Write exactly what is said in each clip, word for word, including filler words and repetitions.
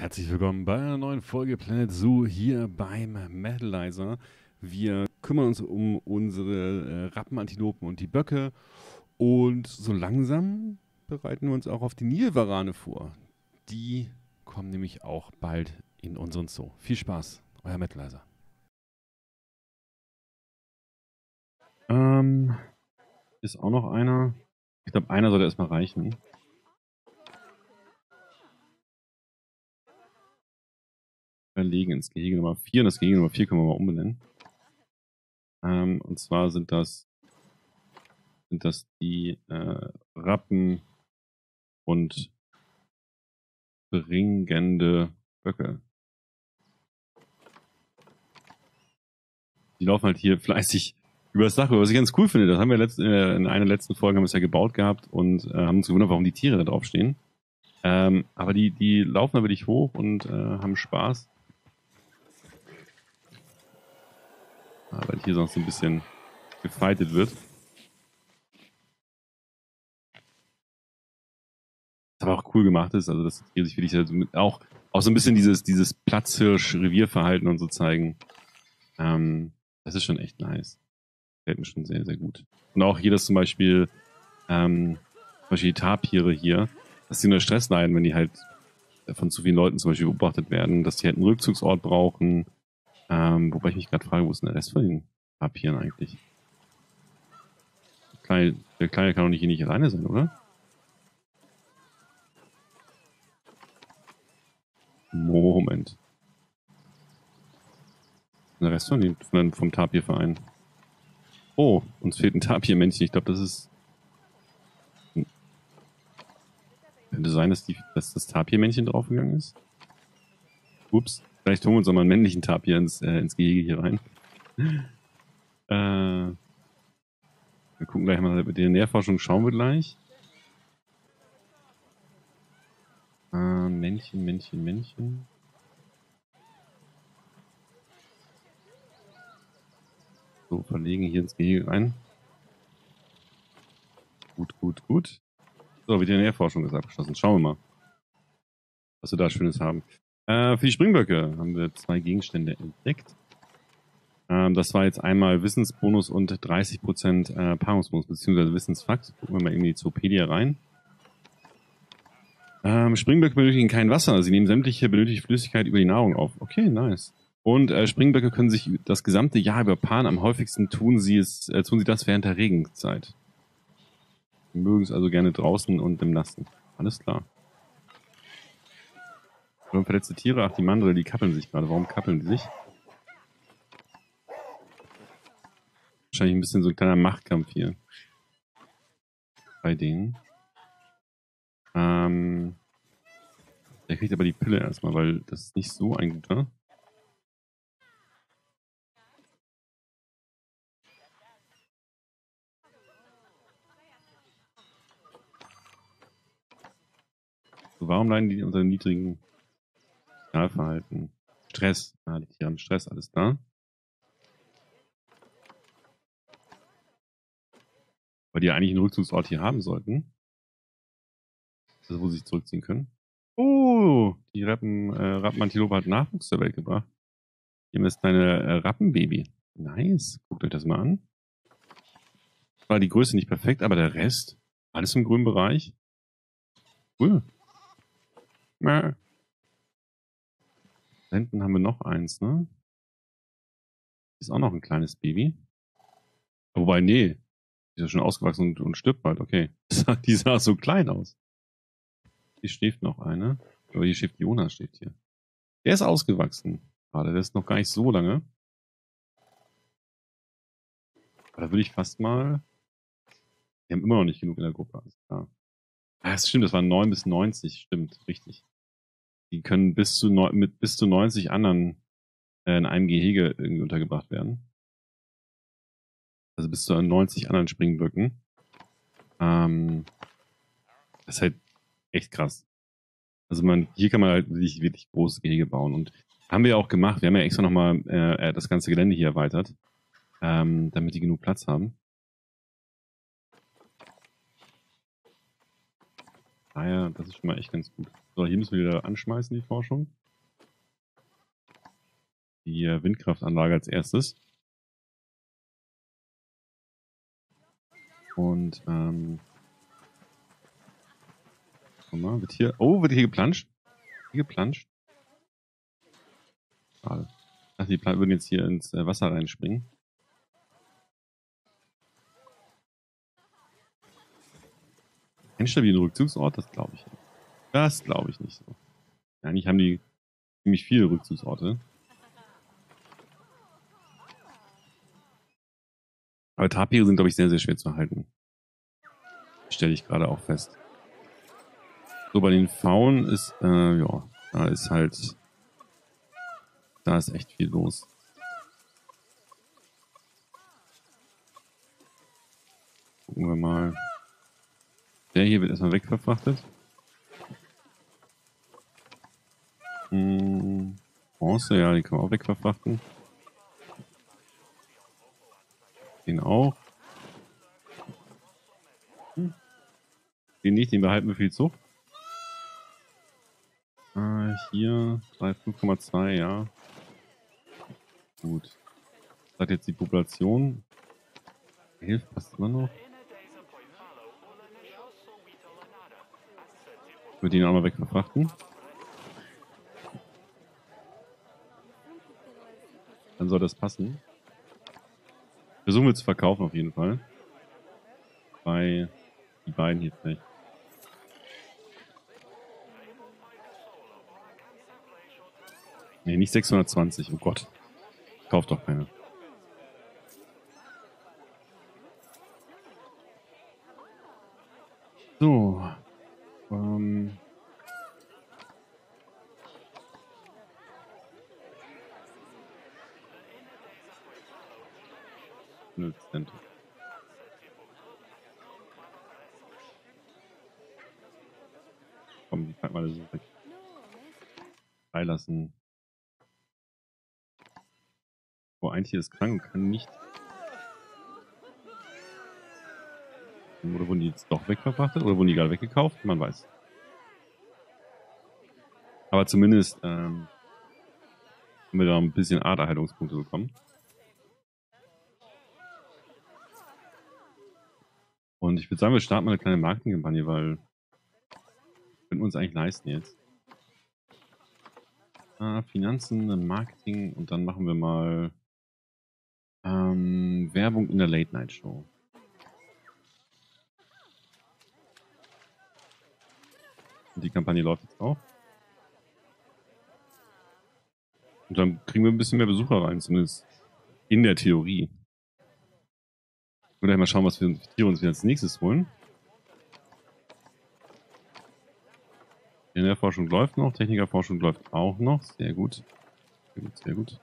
Herzlich willkommen bei einer neuen Folge Planet Zoo hier beim Metalizer. Wir kümmern uns um unsere äh, Rappenantilopen und die Böcke und so langsam bereiten wir uns auch auf die Nilwarane vor. Die kommen nämlich auch bald in unseren Zoo. Viel Spaß, euer Metalizer. Ähm, ist auch noch einer. Ich glaube, einer sollte erstmal reichen. Verlegen ins Gehege Nummer vier. Und das Gehege Nummer vier können wir mal umbenennen. Ähm, und zwar sind das, sind das die äh, Rappen und bringende Böcke. Die laufen halt hier fleißig über das Dach, was ich ganz cool finde. Das haben wir letzt, äh, in einer letzten Folge haben wir es ja gebaut gehabt und äh, haben uns gewundert, warum die Tiere da drauf stehen. Ähm, aber die, die laufen da wirklich hoch und äh, haben Spaß. Ah, weil hier sonst so ein bisschen gefightet wird. Was aber auch cool gemacht ist, also dass hier sich wirklich halt auch, auch so ein bisschen dieses, dieses Platzhirsch-Revierverhalten und so zeigen. Ähm, das ist schon echt nice. Gefällt mir schon sehr, sehr gut. Und auch hier, dass zum Beispiel, ähm, zum Beispiel die Tapire hier, dass die unter Stress leiden, wenn die halt von zu vielen Leuten zum Beispiel beobachtet werden, dass die halt einen Rückzugsort brauchen. Ähm, wobei ich mich gerade frage, wo ist denn der Rest von den Tapiren eigentlich? Der Kleine, der Kleine kann doch nicht hier nicht alleine sein, oder? Moment. Der Rest von den, von, vom Tapirverein. Oh, uns fehlt ein Tapirmännchen. Ich glaube, das ist... Könnte sein, dass, die, dass das Tapirmännchen draufgegangen ist. Ups, vielleicht holen wir uns auch mal einen männlichen Tapir ins, äh, ins Gehege hier rein. äh, wir gucken gleich mal mit der Nährforschung, schauen wir gleich. Äh, Männchen, Männchen, Männchen. So, verlegen hier ins Gehege rein. Gut, gut, gut. So, Veterinärforschung ist abgeschlossen. Schauen wir mal, was wir da Schönes haben. Äh, für die Springböcke haben wir zwei Gegenstände entdeckt. Ähm, das war jetzt einmal Wissensbonus und dreißig Prozent äh, Paarungsbonus, beziehungsweise Wissensfakt. Gucken wir mal in die Zoopedia rein. Ähm, Springböcke benötigen kein Wasser. Sie nehmen sämtliche benötigte Flüssigkeit über die Nahrung auf. Okay, nice. Und äh, Springböcke können sich das gesamte Jahr über paaren. Am häufigsten tun sie es, äh, tun sie das während der Regenzeit. Sie mögen es also gerne draußen und im Nassen. Alles klar. Warum verletzte Tiere? Ach, die Mandrill, die kappeln sich gerade. Warum kappeln die sich? Wahrscheinlich ein bisschen so ein kleiner Machtkampf hier. Bei denen. Ähm, der kriegt aber die Pille erstmal, weil das ist nicht so ein guter. So, warum leiden die unter dem niedrigen Sozialverhalten? Stress. Ah, die Tiere haben Stress, alles da. Weil die ja eigentlich einen Rückzugsort hier haben sollten. Das ist, wo sie sich zurückziehen können. Oh, die Rappen, äh, Rappenantilope hat Nachwuchs zur Welt gebracht. Hier ist eine äh, Rappenbaby. Nice. Guckt euch das mal an. War die Größe nicht perfekt, aber der Rest, alles im grünen Bereich. Cool. Da hinten haben wir noch eins, ne? Ist auch noch ein kleines Baby. Wobei, nee. Die ist ja schon ausgewachsen und, und stirbt bald. Okay. Die sah so klein aus. Hier schläft noch eine. Aber hier schläft Jonas, steht hier. Der ist ausgewachsen. Gerade, der ist noch gar nicht so lange. Aber da würde ich fast mal... Wir haben immer noch nicht genug in der Gruppe. Alles klar. Ah, das stimmt, das waren neun bis neunzig. Stimmt, richtig. Die können bis zu neun, mit bis zu neunzig anderen äh, in einem Gehege irgendwie untergebracht werden. Also bis zu neunzig anderen Springböcken. Ähm, das ist halt echt krass. Also man, hier kann man halt wirklich, wirklich große Gehege bauen. Und haben wir ja auch gemacht. Wir haben ja extra nochmal äh, das ganze Gelände hier erweitert, ähm, damit die genug Platz haben. Ah ja, das ist schon mal echt ganz gut. So, hier müssen wir wieder anschmeißen, die Forschung. Die äh, Windkraftanlage als erstes. Und, ähm... guck mal, wird hier... Oh, wird hier geplanscht? Hier geplanscht? Schade. Ach, die Plan würden jetzt hier ins äh, Wasser reinspringen. Einen stabilen Rückzugsort, das glaube ich nicht. Das glaube ich nicht so. Eigentlich haben die ziemlich viele Rückzugsorte. Aber Tapire sind, glaube ich, sehr, sehr schwer zu erhalten. Stelle ich gerade auch fest. So, bei den Pfauen ist, äh, ja, da ist halt, da ist echt viel los. Gucken wir mal. Der hier wird erstmal wegverfrachtet. Hm, Bronze, ja, die kann man auch wegverfrachten. Den auch. Hm. Den nicht, den behalten wir für die Zucht. Äh, hier, fünf Komma zwei, ja. Gut. Das hat jetzt die Population. Hilft passt immer noch. Ich würde ihn auch mal wegverfrachten. Dann soll das passen. Versuchen wir zu verkaufen auf jeden Fall. Bei die beiden hier vielleicht. Ne, nicht sechshundertzwanzig, oh Gott. Kauft doch keiner. So. Ähm. Zentrum. Komm, die packen wir so weg. Freilassen. Oh, ein Tier ist krank und kann nicht. Oder wurden die jetzt doch wegverfrachtet? Oder wurden die gerade weggekauft? Man weiß. Aber zumindest ähm, haben wir da ein bisschen Arterhaltungspunkte bekommen. Und ich würde sagen, wir starten mal eine kleine Marketingkampagne, weil können wir uns eigentlich leisten jetzt. Ah, Finanzen, Marketing und dann machen wir mal ähm, Werbung in der Late-Night-Show. Und die Kampagne läuft jetzt auch. Und dann kriegen wir ein bisschen mehr Besucher rein, zumindest in der Theorie. Ich würde mal schauen, was wir Tiere uns als nächstes holen. Die Forschung läuft noch, Technikerforschung läuft auch noch. Sehr gut. Sehr gut, sehr gut.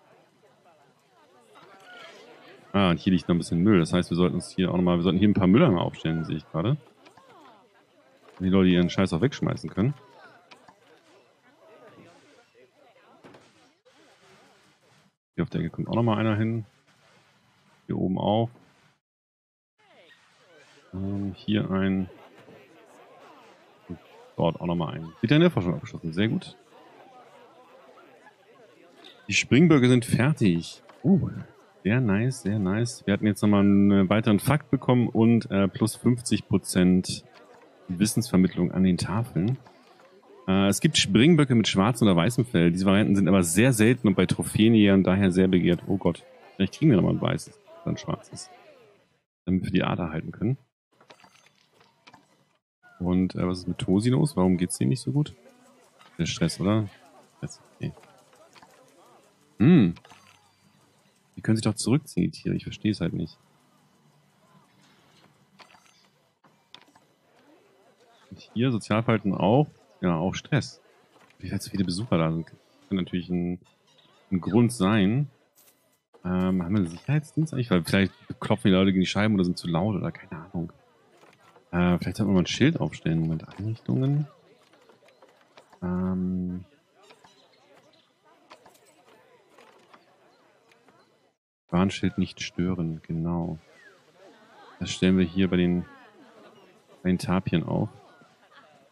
Ah, und hier liegt noch ein bisschen Müll. Das heißt, wir sollten uns hier auch nochmal, wir sollten hier ein paar Mülleimer aufstellen, sehe ich gerade. Die Leute ihren Scheiß auch wegschmeißen können. Hier auf der Ecke kommt auch nochmal einer hin. Hier oben auch. Ähm, hier ein. Und dort auch nochmal ein. Veterinärforschung abgeschlossen. Sehr gut. Die Springböcke sind fertig. Uh, sehr nice, sehr nice. Wir hatten jetzt nochmal einen weiteren Fakt bekommen und äh, plus fünfzig Prozent Wissensvermittlung an den Tafeln. Äh, es gibt Springböcke mit schwarzem oder weißem Fell. Diese Varianten sind aber sehr selten und bei Trophäenjägern daher sehr begehrt. Oh Gott, vielleicht kriegen wir nochmal ein weißes, dann schwarzes. Damit wir die Ader halten können. Und äh, was ist mit Tosi los? Warum geht's denen nicht so gut? Der Stress, oder? Stress, okay. Hm. Die können sich doch zurückziehen, die Tiere. Ich verstehe es halt nicht. Und hier Sozialverhalten auch. Ja, auch Stress. Wie halt so viele Besucher da sind. Das kann natürlich ein, ein Grund sein. Ähm, haben wir einen Sicherheitsdienst eigentlich? Weil vielleicht klopfen die Leute gegen die Scheiben oder sind zu laut oder keine Ahnung. Äh, vielleicht sollten wir mal ein Schild aufstellen. Moment, Einrichtungen. Ähm. Warnschild nicht stören, genau. Das stellen wir hier bei den, bei den Tapien auf.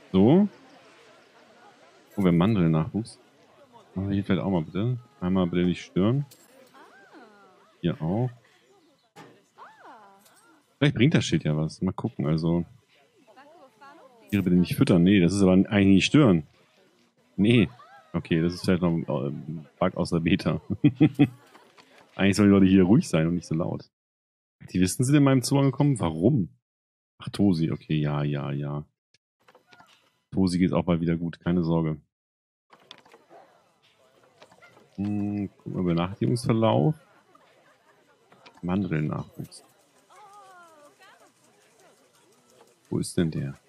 So. Oh, wir haben Mandeln-Nachwuchs. Machen wir hier vielleicht auch mal bitte. Einmal bitte nicht stören. Hier auch. Vielleicht bringt das Schild ja was. Mal gucken, also. Tiere bitte nicht füttern. Nee, das ist aber eigentlich nicht stören. Nee. Okay, das ist vielleicht noch ein Bug aus der Beta. Eigentlich sollen die Leute hier ruhig sein und nicht so laut. Aktivisten sind in meinem Zoo angekommen. Warum? Ach, Tosi. Okay, ja, ja, ja. Tosi geht auch bald wieder gut. Keine Sorge. Hm, gucken wir Benachrichtigungsverlauf. Mandeln-Nachwuchs. Wo ist denn der?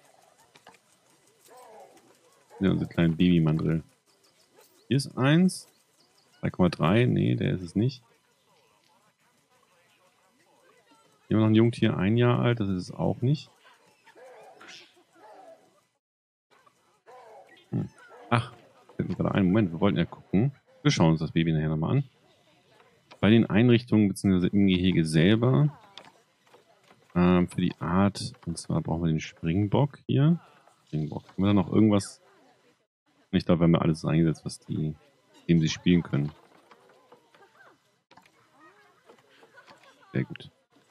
Ja, unser kleiner Babymandrill. Hier ist eins. drei Komma drei. Nee, der ist es nicht. Hier haben wir noch ein Jungtier, ein Jahr alt. Das ist es auch nicht. Hm. Ach, fällt mir gerade ein. Moment, wir wollten ja gucken. Wir schauen uns das Baby nachher nochmal an. Bei den Einrichtungen bzw. im Gehege selber ähm, für die Art, und zwar brauchen wir den Springbock hier. Springbock. Haben wir da noch irgendwas? Ich glaube, wir haben ja alles eingesetzt, was die, dem sie spielen können. Sehr gut.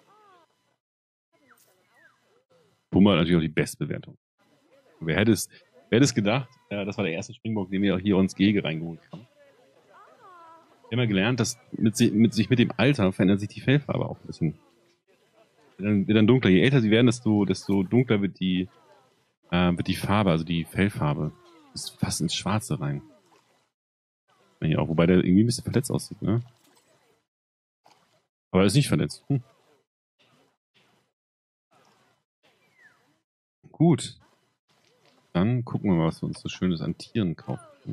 Pumba hat natürlich auch die Bestbewertung. Wer hätte es, wer hätte es gedacht? Ja, das war der erste Springbock, den wir auch hier ins Gehege reingeholt haben. Wir haben ja gelernt, dass mit, mit sich mit dem Alter verändert sich die Fellfarbe auch ein bisschen. Wird dann, wird dann dunkler. Je älter sie werden, desto, desto dunkler wird die, äh, wird die Farbe, also die Fellfarbe. Ist fast ins Schwarze rein. Ja, auch, wobei der irgendwie ein bisschen verletzt aussieht, ne? Aber er ist nicht verletzt. Hm. Gut. Dann gucken wir mal, was wir uns so Schönes an Tieren kaufen. Hm?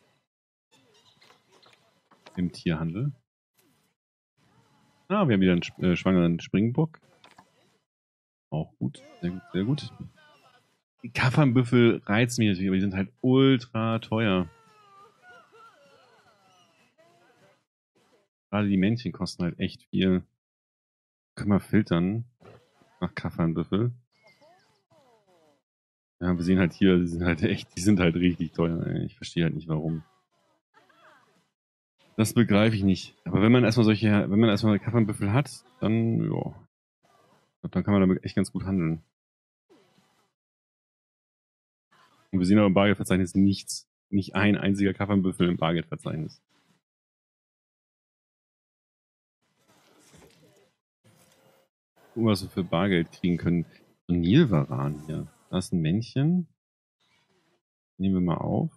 Im Tierhandel. Ah, wir haben wieder einen äh, schwangeren Springbock. Auch gut. Sehr gut, sehr gut. Die Kaffernbüffel reizen mich natürlich, aber die sind halt ultra teuer. Gerade die Männchen kosten halt echt viel. Können wir filtern nach Kaffernbüffel. Ja, wir sehen halt hier, die sind halt echt, die sind halt richtig teuer. Ey. Ich verstehe halt nicht warum. Das begreife ich nicht. Aber wenn man erstmal solche, wenn man erstmal Kaffernbüffel hat, dann, ja. Dann kann man damit echt ganz gut handeln. Und wir sehen aber im Bargeldverzeichnis nichts. Nicht ein einziger Kaffernbüffel im Bargeldverzeichnis. Gucken, was wir für Bargeld kriegen können. So ein Nilvaran hier. Da ist ein Männchen. Nehmen wir mal auf.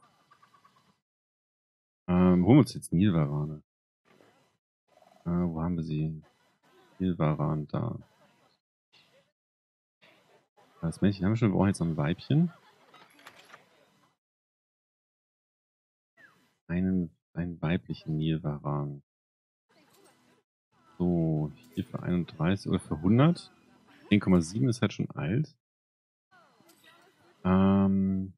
Ähm, holen wir uns jetzt Nilvarane. Äh, wo haben wir sie? Nilvaran, da. Das Männchen haben wir schon. Wir brauchen jetzt noch ein Weibchen. Einen, einen weiblichen Nilvaran. So, hier für einunddreißig oder für hundert. zehn Komma sieben ist halt schon alt. Ähm,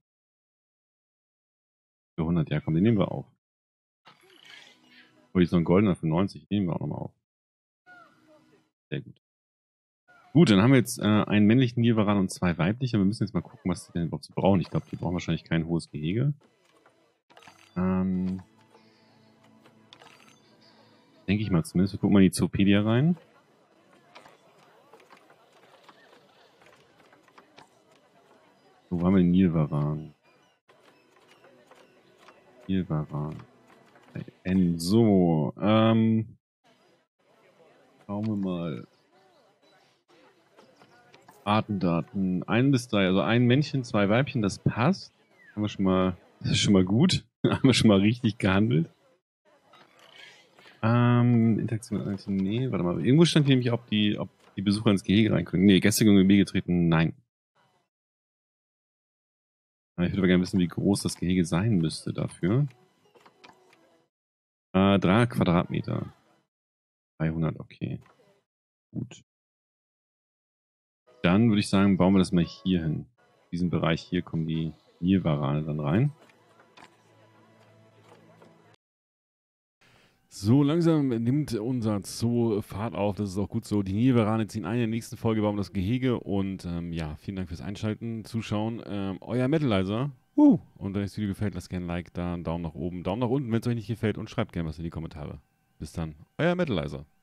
für hundert, ja komm, den nehmen wir auf. Oh, hier ist noch ein goldener für neunzig, den nehmen wir auch nochmal auf. Sehr gut. Gut, dann haben wir jetzt äh, einen männlichen Nilvaran und zwei weibliche. Wir müssen jetzt mal gucken, was die denn überhaupt so brauchen. Ich glaube, die brauchen wahrscheinlich kein hohes Gehege. Ähm, denke ich mal zumindest. Wir gucken mal in die Zoopedia rein. So, wo haben wir den Nilvaran? Nilvaran. N. So, ähm, schauen wir mal. Artendaten. Ein bis drei. Also ein Männchen, zwei Weibchen, das passt. Haben wir schon mal, das ist schon mal gut. Haben wir schon mal richtig gehandelt. Ähm, Interaktion mit Männchen, nee, warte mal. Irgendwo stand hier nämlich, ob die, ob die Besucher ins Gehege rein können. Nee, Gäste können in Gehege treten, nein. Ich würde aber gerne wissen, wie groß das Gehege sein müsste dafür. Äh, drei Quadratmeter. dreihundert, okay. Gut. Dann würde ich sagen, bauen wir das mal hier hin. In diesem Bereich hier kommen die Nilvarane dann rein. So langsam nimmt unser Zoo Fahrt auf, das ist auch gut so. Die Nilvarane ziehen ein, in der nächsten Folge bauen wir das Gehege und ähm, ja, vielen Dank fürs Einschalten, Zuschauen. Ähm, euer Metalizer. Uh. Und wenn euch das Video gefällt, lasst gerne ein Like da, einen Daumen nach oben, Daumen nach unten, wenn es euch nicht gefällt und schreibt gerne was in die Kommentare. Bis dann, euer Metalizer.